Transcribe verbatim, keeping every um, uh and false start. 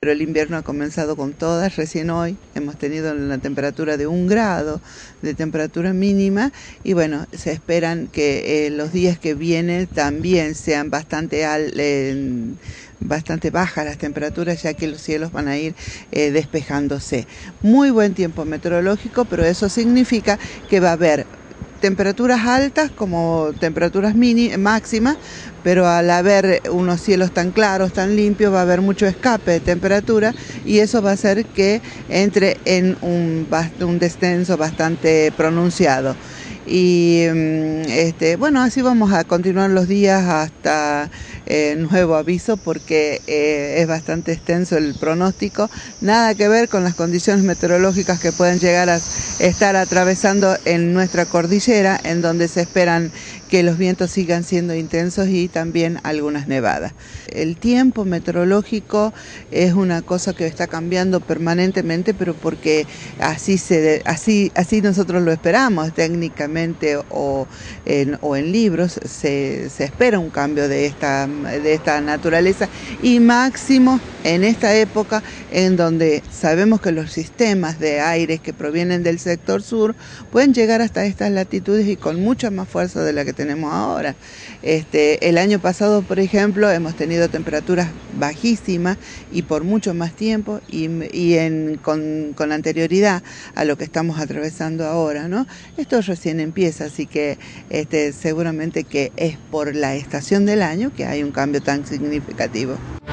pero el invierno ha comenzado con todas. Recién hoy hemos tenido la temperatura de un grado de temperatura mínima y bueno, se esperan que eh, los días que vienen también sean bastante, al, eh, bastante bajas las temperaturas, ya que los cielos van a ir eh, despejándose. Muy buen tiempo meteorológico, pero eso significa que va a haber temperaturas altas como temperaturas mini, máximas, pero al haber unos cielos tan claros, tan limpios, va a haber mucho escape de temperatura y eso va a hacer que entre en un, un descenso bastante pronunciado. Y este, bueno, así vamos a continuar los días hasta eh, nuevo aviso, porque eh, es bastante extenso el pronóstico, nada que ver con las condiciones meteorológicas que pueden llegar a estar atravesando en nuestra cordillera, en donde se esperan que los vientos sigan siendo intensos y también algunas nevadas. El tiempo meteorológico es una cosa que está cambiando permanentemente, pero porque así, se, así, así nosotros lo esperamos técnicamente o en, o en libros, se, se espera un cambio de esta, de esta naturaleza y máximo en esta época en donde sabemos que los sistemas de aire que provienen del sector sur pueden llegar hasta estas latitudes y con mucha más fuerza de la que tenemos ahora. Este, el año pasado, por ejemplo, hemos tenido temperaturas bajísimas y por mucho más tiempo y, y en, con, con anterioridad a lo que estamos atravesando ahora, ¿no? Esto recién empieza, así que este, seguramente que es por la estación del año que hay un cambio tan significativo.